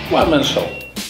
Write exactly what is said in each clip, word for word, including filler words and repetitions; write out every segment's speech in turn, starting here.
One Man Show.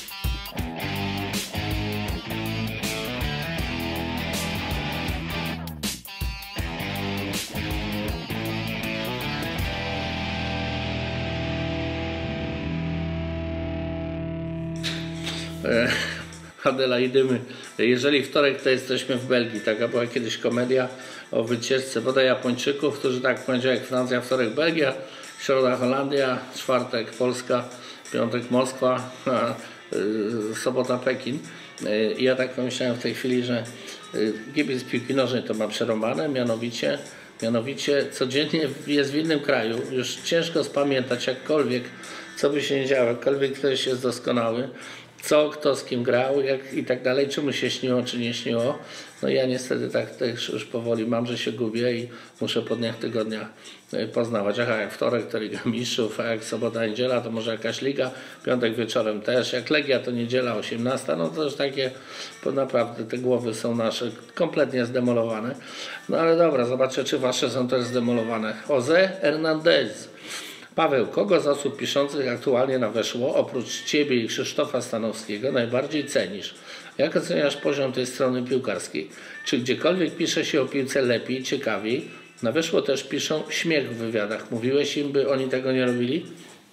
Adela i dymy. Jeżeli wtorek, to jesteśmy w Belgii. Taka była kiedyś komedia o wycieczce bodaj Japończyków, którzy tak, poniedziałek Francja, wtorek Belgia, środa Holandia, czwartek Polska, piątek Moskwa, a y, sobota Pekin. I ja tak pomyślałem w tej chwili, że y, kibic piłki nożnej to ma przerąbane, mianowicie, mianowicie codziennie jest w innym kraju. Już ciężko spamiętać jakkolwiek, co by się nie działo, jakkolwiek ktoś jest doskonały, co, kto z kim grał, jak i tak dalej, czy mu się śniło, czy nie śniło. No ja niestety tak też już powoli mam, że się gubię i muszę po dniach tygodnia poznawać. Aha, jak wtorek to Liga Mistrzów, a jak sobota, niedziela to może jakaś liga, piątek wieczorem też, jak Legia to niedziela osiemnasta, no to już takie, bo naprawdę te głowy są nasze kompletnie zdemolowane. No ale dobra, zobaczę, czy wasze są też zdemolowane. Jose Hernandez. Paweł, kogo z osób piszących aktualnie na Weszło, oprócz Ciebie i Krzysztofa Stanowskiego, najbardziej cenisz? Jak oceniasz poziom tej strony piłkarskiej? Czy gdziekolwiek pisze się o piłce lepiej, ciekawiej? Na Weszło też piszą śmiech w wywiadach. Mówiłeś im, by oni tego nie robili?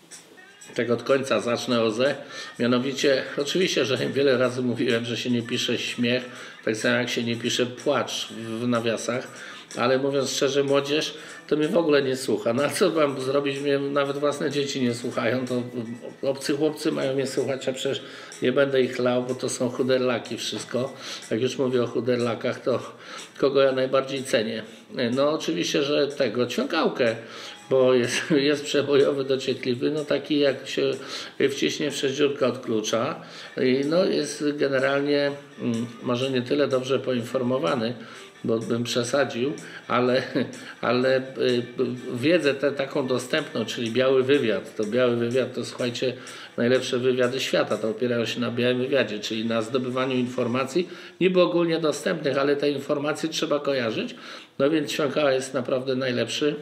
Tak od końca zacznę o ze. Mianowicie, oczywiście, że im wiele razy mówiłem, że się nie pisze śmiech, tak samo jak się nie pisze płacz w nawiasach, ale mówiąc szczerze, młodzież to mnie w ogóle nie słucha. No a co mam zrobić? Mnie nawet własne dzieci nie słuchają, to obcy chłopcy mają mnie słuchać, a przecież nie będę ich lał, bo to są chuderlaki wszystko. Jak już mówię o chuderlakach, to kogo ja najbardziej cenię? No oczywiście, że tego, Ćwiąkałkę, bo jest, jest przebojowy, dociekliwy, no taki jak się wciśnie w sześciórkę od klucza i no jest generalnie mm, może nie tyle dobrze poinformowany, bo bym przesadził, ale, ale wiedzę tę taką dostępną, czyli biały wywiad, to biały wywiad to słuchajcie, najlepsze wywiady świata, to opierają się na białym wywiadzie, czyli na zdobywaniu informacji, niby ogólnie dostępnych, ale te informacje trzeba kojarzyć, no więc Ćwiąkała jest naprawdę najlepszy.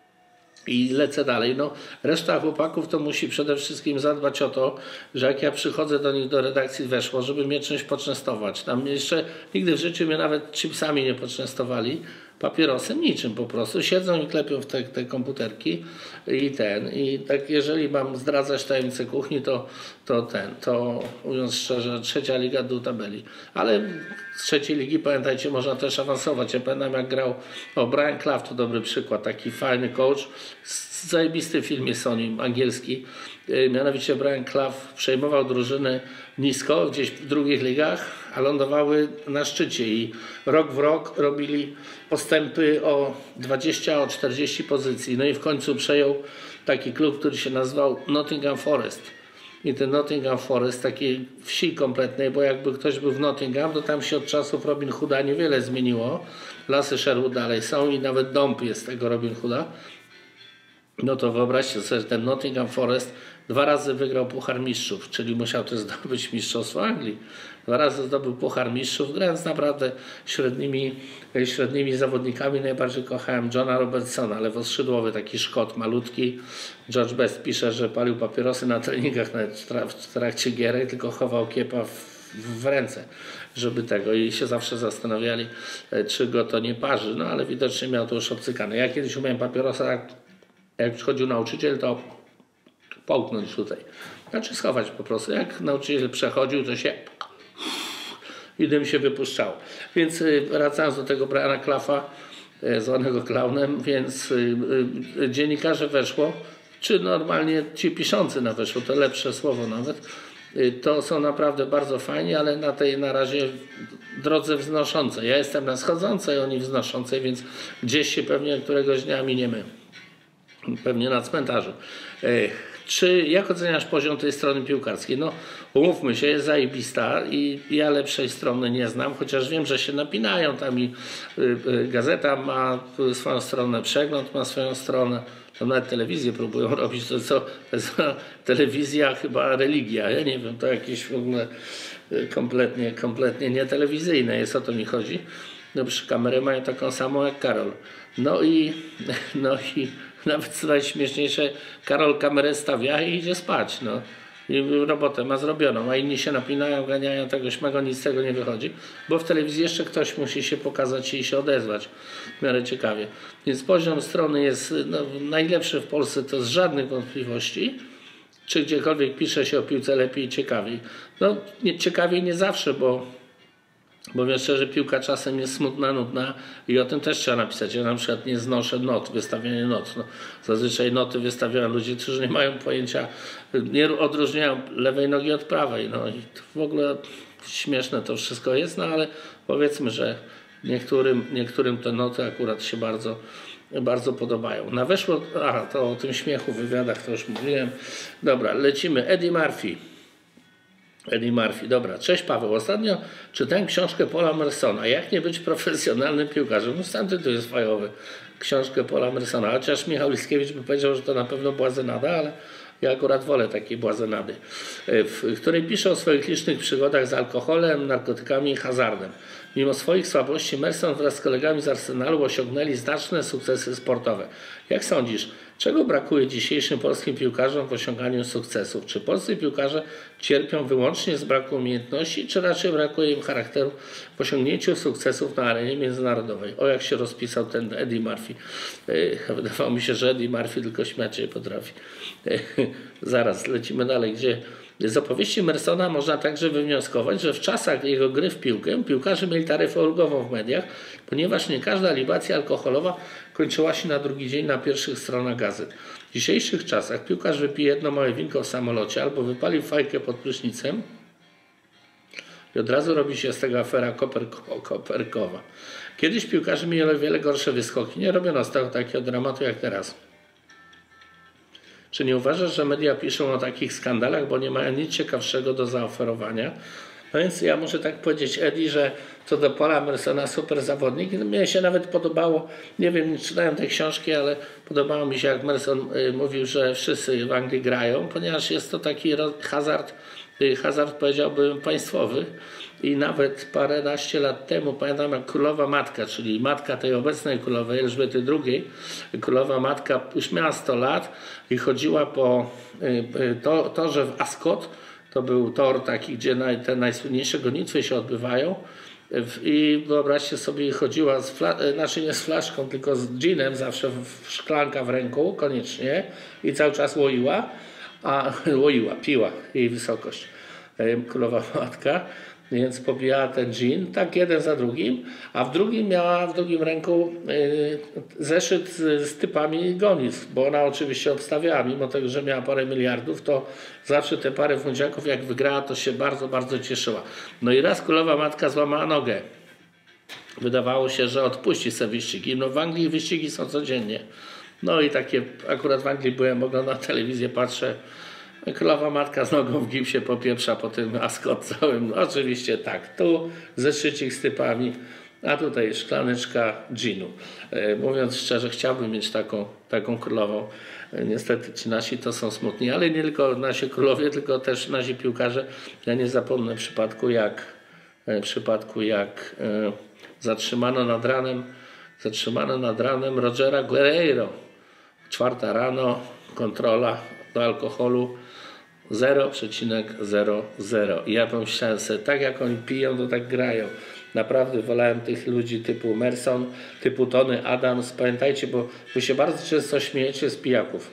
I lecę dalej. No, reszta chłopaków to musi przede wszystkim zadbać o to, że jak ja przychodzę do nich do redakcji Weszło, żeby mnie czymś poczęstować. Tam jeszcze nigdy w życiu mnie nawet chipsami nie poczęstowali, papierosem, niczym po prostu. Siedzą i klepią w te, te komputerki i ten. I tak jeżeli mam zdradzać tajemnicę kuchni, to, to ten, to mówiąc szczerze, trzecia liga dół tabeli. Ale z trzeciej ligi, pamiętajcie, można też awansować. Ja pamiętam jak grał, o Brian Clough to dobry przykład, taki fajny coach, zajebisty film jest o nim, angielski. Mianowicie Brian Clough przejmował drużyny nisko, gdzieś w drugich ligach, a lądowały na szczycie i rok w rok robili postępy o dwadzieścia, o czterdzieści pozycji. No i w końcu przejął taki klub, który się nazywał Nottingham Forest. I ten Nottingham Forest, takiej wsi kompletnej, bo jakby ktoś był w Nottingham, to tam się od czasów Robin Hooda niewiele zmieniło. Lasy Sherwood dalej są i nawet dąb jest tego Robin Hooda. No to wyobraźcie sobie, że ten Nottingham Forest dwa razy wygrał Puchar Mistrzów, czyli musiał też zdobyć Mistrzostwo Anglii. Dwa razy zdobył Puchar Mistrzów, grając naprawdę średnimi, średnimi zawodnikami. Najbardziej kochałem Johna Robertsona, lewoskrzydłowy, taki Szkot malutki. George Best pisze, że palił papierosy na treningach nawet w trakcie gierek, tylko chował kiepa w w ręce, żeby tego i się zawsze zastanawiali, czy go to nie parzy, no ale widocznie miał to już obcykane. Ja kiedyś umiałem papierosa, jak, jak przychodził nauczyciel, to połknąć tutaj, znaczy schować po prostu. Jak nauczyciel przechodził, to się i dym się wypuszczał. Więc wracając do tego Briana Clougha, zwanego klaunem, więc dziennikarze Weszło, czy normalnie ci piszący na Weszło, to lepsze słowo nawet, to są naprawdę bardzo fajni, ale na tej na razie drodze wznoszącej. Ja jestem na schodzącej, oni wznoszącej, więc gdzieś się pewnie któregoś dnia miniemy. Pewnie na cmentarzu. Czy jak oceniasz poziom tej strony piłkarskiej? No umówmy się, jest zajebista i ja lepszej strony nie znam, chociaż wiem, że się napinają tam i Gazeta ma swoją stronę, Przegląd ma swoją stronę. Tam nawet telewizję próbują robić, to co, to jest telewizja chyba religia, ja nie wiem, to jakieś w ogóle kompletnie, kompletnie nietelewizyjne jest, o to mi chodzi. No przy kamerę mają taką samą jak Karol. No i, no i nawet co najśmieszniejsze, Karol kamerę stawia i idzie spać, no. i robotę ma zrobioną, a inni się napinają, ganiają tego śmego, nic z tego nie wychodzi, bo w telewizji jeszcze ktoś musi się pokazać i się odezwać w miarę ciekawie. Więc poziom strony jest no, najlepszy w Polsce, to z żadnych wątpliwości. Czy gdziekolwiek pisze się o piłce lepiej i ciekawiej. No nie, ciekawiej nie zawsze, bo Powiem szczerze, piłka czasem jest smutna, nudna i o tym też trzeba napisać. Ja na przykład nie znoszę not, wystawianie not. No, zazwyczaj noty wystawiają ludzie, którzy nie mają pojęcia, nie odróżniają lewej nogi od prawej. No i w ogóle śmieszne to wszystko jest, no ale powiedzmy, że niektórym, niektórym te noty akurat się bardzo, bardzo podobają. Na weszło, aha, to o tym śmiechu w wywiadach to już mówiłem. Dobra, lecimy. Eddie Murphy. Eddie Murphy, dobra. Cześć Paweł. Ostatnio czytałem książkę Paula Mersona. Jak nie być profesjonalnym piłkarzem? No sam tytuł jest fajowy. Książkę Paula Mersona. Chociaż Michał Liskiewicz by powiedział, że to na pewno błazenada, ale ja akurat wolę takiej błazenady. W której pisze o swoich licznych przygodach z alkoholem, narkotykami i hazardem. Mimo swoich słabości Merson wraz z kolegami z Arsenalu osiągnęli znaczne sukcesy sportowe. Jak sądzisz, czego brakuje dzisiejszym polskim piłkarzom w osiąganiu sukcesów? Czy polscy piłkarze cierpią wyłącznie z braku umiejętności, czy raczej brakuje im charakteru w osiągnięciu sukcesów na arenie międzynarodowej? O, jak się rozpisał ten Eddie Murphy. Wydawało mi się, że Eddie Murphy tylko śmiać się potrafi. Zaraz, lecimy dalej, gdzie... Z opowieści Mersona można także wywnioskować, że w czasach jego gry w piłkę piłkarze mieli taryfę ulgową w mediach, ponieważ nie każda libacja alkoholowa kończyła się na drugi dzień na pierwszych stronach gazet. W dzisiejszych czasach piłkarz wypije jedno małe winko w samolocie albo wypali fajkę pod prysznicem i od razu robi się z tego afera koperko, koperkowa. Kiedyś piłkarze mieli o wiele gorsze wyskoki. Nie robiono z tego takiego dramatu jak teraz. Czy nie uważasz, że media piszą o takich skandalach, bo nie mają nic ciekawszego do zaoferowania? No więc ja muszę tak powiedzieć, Eddie, że co do Paula Mersona, super zawodnik. Mnie się nawet podobało, nie wiem, nie czytałem tej książki, ale podobało mi się, jak Merson y, mówił, że wszyscy w Anglii grają, ponieważ jest to taki hazard, y, hazard powiedziałbym państwowy. I nawet paręnaście lat temu, pamiętam, jak królowa matka, czyli matka tej obecnej królowej, Elżbiety drugiej, królowa matka już miała sto lat i chodziła po to, torze w Ascot, to był tor taki, gdzie naj, te najsłynniejsze gonitwy się odbywają. I wyobraźcie sobie, chodziła, z znaczy nie z flaszką, tylko z ginem, zawsze w szklanka w ręku, koniecznie, i cały czas łoiła, a łoiła, piła jej wysokość, królowa matka. Więc popijała ten gin, tak jeden za drugim, a w drugim miała w drugim ręku yy, zeszyt z, z typami gonitw, bo ona oczywiście obstawiała, mimo tego, że miała parę miliardów, to zawsze te parę fundziaków jak wygrała, to się bardzo, bardzo cieszyła. No i raz królowa matka złamała nogę. Wydawało się, że odpuści sobie wyścigi. No w Anglii wyścigi są codziennie. No i takie, akurat w Anglii byłem, oglądam telewizję, patrzę, królowa matka z nogą w gipsie popieprza po tym Ascot całym. No, oczywiście tak, tu zeszycik z typami, a tutaj szklaneczka ginu. E, mówiąc szczerze, chciałbym mieć taką, taką królową. E, niestety ci nasi to są smutni, ale nie tylko nasi królowie, tylko też nasi piłkarze. Ja nie zapomnę przypadku jak, e, przypadku jak e, zatrzymano nad ranem, zatrzymano nad ranem Rogera Guerreiro. Czwarta rano, kontrola do alkoholu zero przecinek zero zero. I ja pomyślałem sobie, tak jak oni piją, to tak grają. Naprawdę wolałem tych ludzi typu Merson, typu Tony Adams. Pamiętajcie, bo wy się bardzo często śmiejecie z pijaków.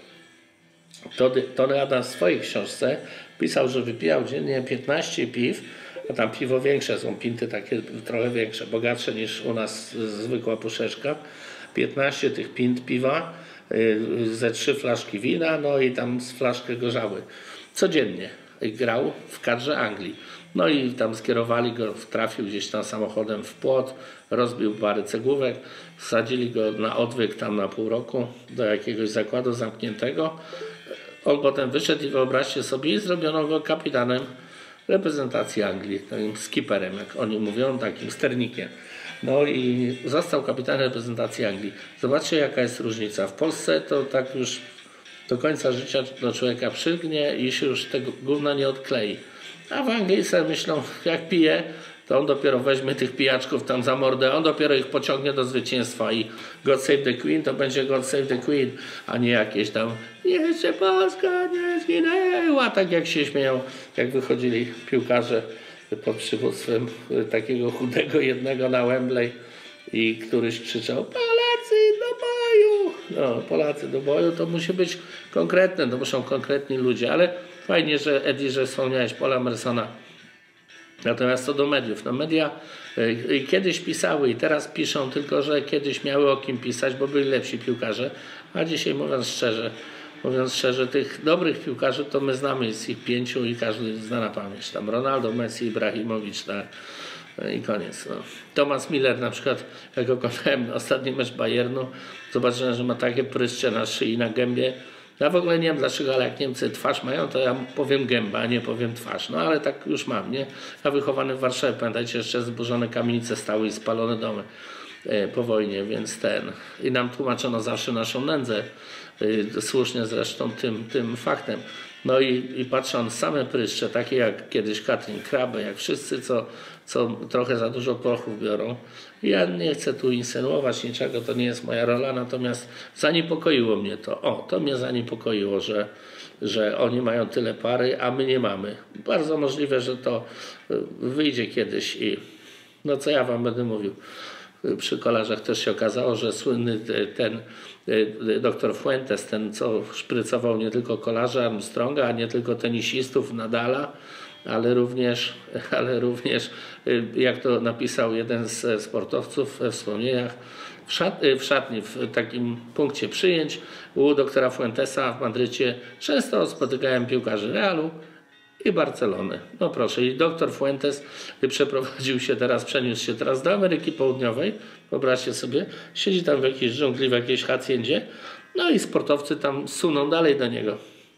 Tony Adams w swojej książce pisał, że wypijał dziennie piętnaście piw, a tam piwo większe są, pinty takie trochę większe, bogatsze niż u nas zwykła puszeczka. piętnaście tych pint piwa, ze trzy flaszki wina, no i tam z flaszkę gorzały. Codziennie grał w kadrze Anglii. No i tam skierowali go, trafił gdzieś tam samochodem w płot, rozbił parę cegłówek, wsadzili go na odwyk tam na pół roku do jakiegoś zakładu zamkniętego. On potem wyszedł i wyobraźcie sobie, zrobiono go kapitanem reprezentacji Anglii, takim skipperem, jak oni mówią, takim sternikiem. No i został kapitanem reprezentacji Anglii. Zobaczcie, jaka jest różnica. W Polsce to tak już do końca życia do człowieka przylgnie i się już tego gówna nie odklei. A w Anglii sobie myślą, jak pije, to on dopiero weźmie tych pijaczków tam za mordę, on dopiero ich pociągnie do zwycięstwa i God Save the Queen to będzie God Save the Queen, a nie jakieś tam jeszcze Polska nie zginęła, tak jak się śmieją, jak wychodzili piłkarze pod przywództwem takiego chudego jednego na Wembley i któryś krzyczał Polacy do boju! No, Polacy do boju to musi być konkretne, to muszą konkretni ludzie, ale fajnie, że Eddie, że wspomniałeś Paula Mersona. Natomiast co do mediów, no media y, kiedyś pisały i teraz piszą, tylko że kiedyś miały o kim pisać, bo byli lepsi piłkarze, a dzisiaj mówiąc szczerze, mówiąc szczerze, tych dobrych piłkarzy to my znamy z ich pięciu i każdy zna na pamięć. Tam Ronaldo, Messi, Ibrahimowicz, tak. I koniec. No. Thomas Miller na przykład, jak oglądałem ostatni mecz Bayernu, zobaczyłem, że ma takie pryszcze na szyi i na gębie. Ja w ogóle nie wiem dlaczego, ale jak Niemcy twarz mają, to ja powiem gęba, a nie powiem twarz. No ale tak już mam, nie? Ja wychowany w Warszawie, pamiętajcie, jeszcze zburzone kamienice stały i spalone domy e, po wojnie, więc ten. I nam tłumaczono zawsze naszą nędzę, e, słusznie zresztą tym, tym faktem. No i, i patrząc same pryszcze, takie jak kiedyś Katrin Krabbe, jak wszyscy, co, co trochę za dużo prochów biorą. Ja nie chcę tu insynuować niczego, to nie jest moja rola, natomiast zaniepokoiło mnie to. O, to mnie zaniepokoiło, że, że oni mają tyle pary, a my nie mamy. Bardzo możliwe, że to wyjdzie kiedyś i no co ja wam będę mówił. Przy kolarzach też się okazało, że słynny ten doktor Fuentes, ten co szprycował nie tylko kolarza Armstronga, a nie tylko tenisistów Nadala, ale również, ale również jak to napisał jeden z sportowców we wspomnieniach, w, szat, w szatni, w takim punkcie przyjęć u doktora Fuentesa w Madrycie często spotykałem piłkarzy Realu i Barcelony. No proszę, i doktor Fuentes przeprowadził się teraz, przeniósł się teraz do Ameryki Południowej. Wyobraźcie sobie, siedzi tam w jakiejś dżungli, w jakiejś haciendzie, no i sportowcy tam suną dalej do niego.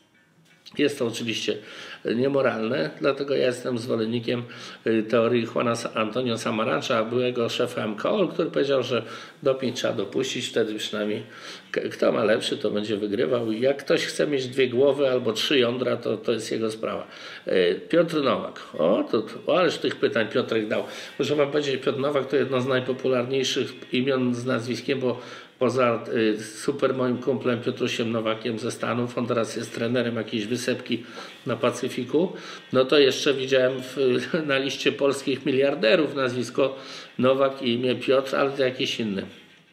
Jest to oczywiście niemoralne, dlatego ja jestem zwolennikiem teorii Juana Antonio Samarancha, byłego szefa M K O L, który powiedział, że doping trzeba dopuścić, wtedy przynajmniej kto ma lepszy, to będzie wygrywał. I jak ktoś chce mieć dwie głowy albo trzy jądra, to, to jest jego sprawa. Piotr Nowak. O, to, o, ależ tych pytań Piotrek dał. Muszę wam powiedzieć, Piotr Nowak to jedno z najpopularniejszych imion z nazwiskiem, bo poza y, super moim kumplem Piotrusiem Nowakiem ze Stanów, on teraz jest trenerem jakiejś wysepki na Pacyfiku, no to jeszcze widziałem w, na liście polskich miliarderów nazwisko Nowak i imię Piotr, ale to jakiś inny.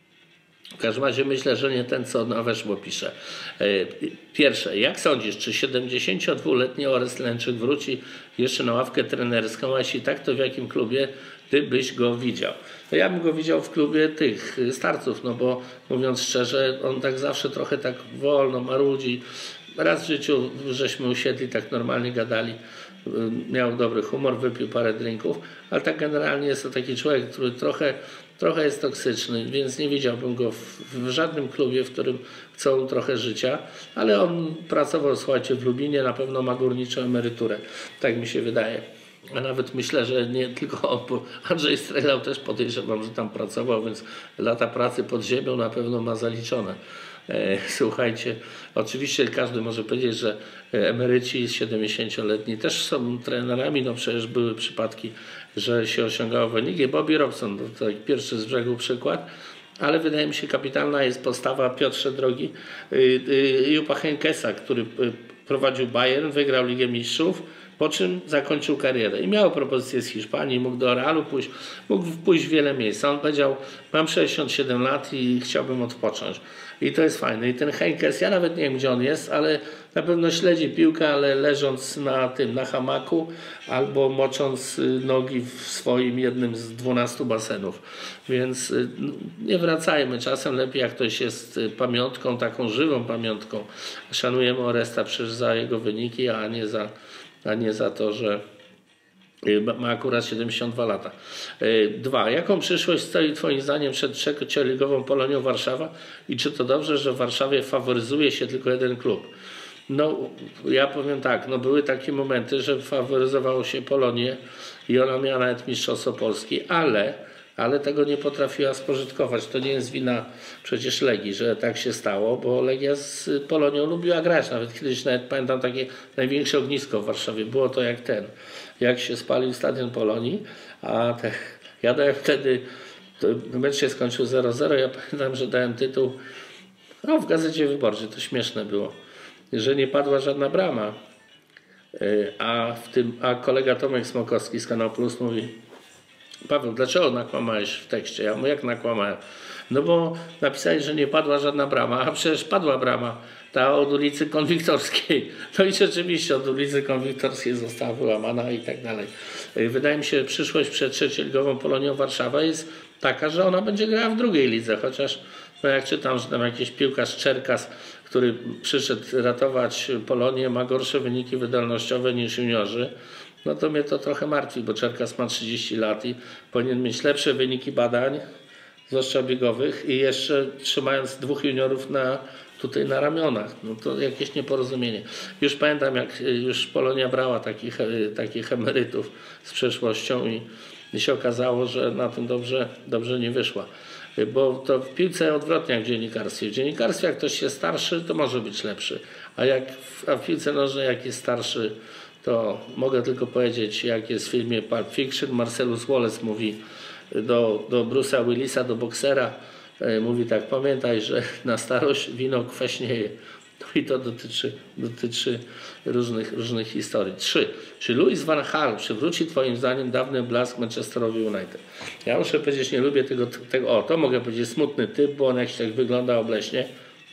W każdym razie myślę, że nie ten, co na weszło pisze. Pierwsze, jak sądzisz, czy siedemdziesięciodwuletni Orest Lęczyk wróci jeszcze na ławkę trenerską, a jeśli tak, to w jakim klubie ty byś go widział? No ja bym go widział w klubie tych starców, no bo mówiąc szczerze, on tak zawsze trochę tak wolno marudzi. Raz w życiu żeśmy usiedli, tak normalnie gadali, miał dobry humor, wypił parę drinków, ale tak generalnie jest to taki człowiek, który trochę, trochę jest toksyczny, więc nie widziałbym go w, w żadnym klubie, w którym chcą trochę życia, ale on pracował, słuchajcie, w Lubinie, na pewno ma górniczą emeryturę, tak mi się wydaje. A nawet myślę, że nie tylko on, bo Andrzej Strelał też podejrzewam, że tam pracował, więc lata pracy pod ziemią na pewno ma zaliczone. Słuchajcie, oczywiście każdy może powiedzieć, że emeryci siedemdziesięcioletni też są trenerami, no przecież były przypadki, że się osiągało wyniki. Bobby Robson to taki pierwszy z brzegu przykład, ale wydaje mi się kapitalna jest postawa, Piotrze drogi, Jupa Heynckesa, który prowadził Bayern, wygrał Ligę Mistrzów, po czym zakończył karierę i miał propozycję z Hiszpanii, mógł do Realu pójść, mógł pójść w wiele miejsc. On powiedział, mam sześćdziesiąt siedem lat i chciałbym odpocząć. I to jest fajne. I ten Heynckes, ja nawet nie wiem, gdzie on jest, ale na pewno śledzi piłkę, ale leżąc na tym, na hamaku albo mocząc nogi w swoim jednym z dwunastu basenów. Więc nie wracajmy. Czasem lepiej, jak ktoś jest pamiątką, taką żywą pamiątką. Szanujemy Oresta przecież za jego wyniki, a nie za, a nie za to, że ma akurat siedemdziesiąt dwa lata. Dwa. Jaką przyszłość stoi twoim zdaniem przed trzecioligową Polonią Warszawa i czy to dobrze, że w Warszawie faworyzuje się tylko jeden klub? No, ja powiem tak, no były takie momenty, że faworyzowało się Polonię i ona miała nawet Mistrzostwo Polski, ale ale tego nie potrafiła spożytkować. To nie jest wina przecież Legii, że tak się stało, bo Legia z Polonią lubiła grać. Nawet kiedyś, nawet pamiętam, takie największe ognisko w Warszawie. Było to jak ten, jak się spalił stadion Polonii, a te, ja dałem wtedy, mecz się skończył zero zero, ja pamiętam, że dałem tytuł, no w Gazecie Wyborczej, to śmieszne było, że nie padła żadna brama. A, w tym, a kolega Tomek Smokowski z Kanał Plus mówi: Paweł, dlaczego nakłamałeś w tekście? Ja mówię, jak nakłamałem? No bo napisałeś, że nie padła żadna brama, a przecież padła brama, ta od ulicy Konwiktorskiej. No i rzeczywiście od ulicy Konwiktorskiej została wyłamana i tak dalej. Wydaje mi się, że przyszłość przed trzecioligową Polonią Warszawa jest taka, że ona będzie grała w drugiej lidze, chociaż no jak czytam, że tam jakiś piłkarz Czerkas, który przyszedł ratować Polonię, ma gorsze wyniki wydolnościowe niż juniorzy, no to mnie to trochę martwi, bo Czerkas ma trzydzieści lat i powinien mieć lepsze wyniki badań, zwłaszcza biegowych, i jeszcze trzymając dwóch juniorów na, tutaj na ramionach. No to jakieś nieporozumienie. Już pamiętam, jak już Polonia brała takich, takich emerytów z przeszłością i, i się okazało, że na tym dobrze, dobrze nie wyszła. Bo to w piłce odwrotnie jak w dziennikarstwie. W dziennikarstwie jak ktoś jest starszy, to może być lepszy. A, jak w, a w piłce nożnej jak jest starszy, to mogę tylko powiedzieć, jak jest w filmie Pulp Fiction, Marcellus Wallace mówi do, do Bruce'a Willisa, do boksera, e, mówi tak: pamiętaj, że na starość wino kwaśnieje. No i to dotyczy, dotyczy różnych, różnych historii. Trzy. Czy Louis van Gaal przywróci twoim zdaniem dawny blask Manchesterowi United? Ja muszę powiedzieć, nie lubię tego, tego o, to mogę powiedzieć, smutny typ, bo on jakiś tak wygląda obleśnie.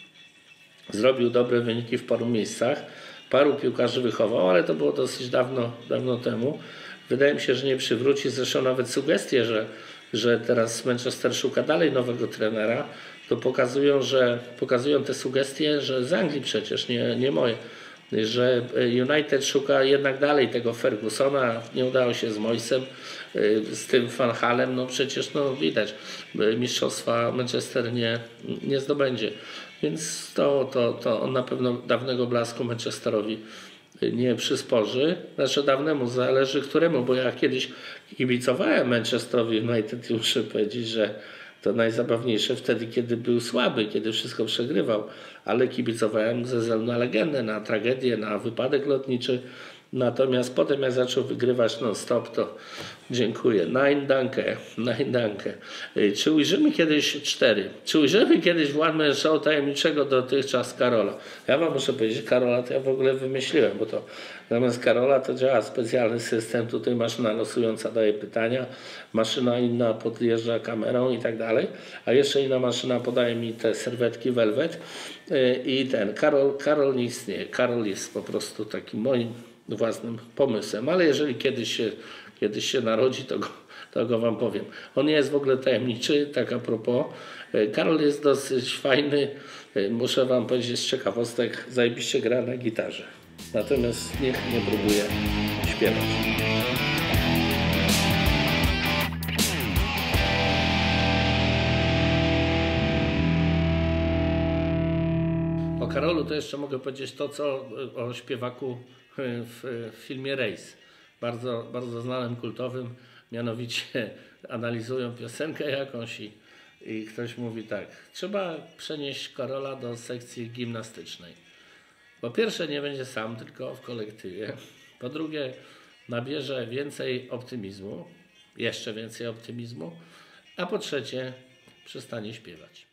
Zrobił dobre wyniki w paru miejscach, paru piłkarzy wychował, ale to było dosyć dawno, dawno temu. Wydaje mi się, że nie przywróci. Zresztą nawet sugestie, że, że teraz Manchester szuka dalej nowego trenera, to pokazują, że pokazują te sugestie, że z Anglii przecież, nie, nie moje, że United szuka jednak dalej tego Fergusona, nie udało się z Moisem, z tym Van Halem, no przecież no widać, mistrzostwa Manchester nie, nie zdobędzie. Więc to, to, to on na pewno dawnego blasku Manchesterowi nie przysporzy. Znaczy dawnemu, zależy któremu, bo ja kiedyś kibicowałem Manchesterowi United i muszę powiedzieć, że to najzabawniejsze wtedy, kiedy był słaby, kiedy wszystko przegrywał, ale kibicowałem ze względu na legendę, na tragedię, na wypadek lotniczy. Natomiast potem jak zaczął wygrywać non-stop, to dziękuję. Nein danke, nein danke. Czy ujrzymy kiedyś cztery? Czy ujrzymy kiedyś w One Man Show tajemniczego dotychczas Karola? Ja wam muszę powiedzieć, Karola to ja w ogóle wymyśliłem, bo to zamiast Karola to działa specjalny system. Tutaj maszyna losująca daje pytania, maszyna inna podjeżdża kamerą i tak dalej, a jeszcze inna maszyna podaje mi te serwetki Velvet i ten Karol, Karol nie istnieje. Karol jest po prostu takim moim własnym pomysłem, ale jeżeli kiedyś się, kiedyś się narodzi, to go, to go wam powiem. On nie jest w ogóle tajemniczy, tak a propos. Karol jest dosyć fajny, muszę wam powiedzieć z ciekawostek, zajebiście gra na gitarze. Natomiast niech nie próbuje śpiewać. O Karolu to jeszcze mogę powiedzieć to, co o śpiewaku w, w filmie Race. Bardzo, bardzo znanym, kultowym. Mianowicie analizują piosenkę jakąś i, i ktoś mówi tak: trzeba przenieść Karola do sekcji gimnastycznej. Po pierwsze nie będzie sam, tylko w kolektywie. Po drugie nabierze więcej optymizmu, jeszcze więcej optymizmu. A po trzecie przestanie śpiewać.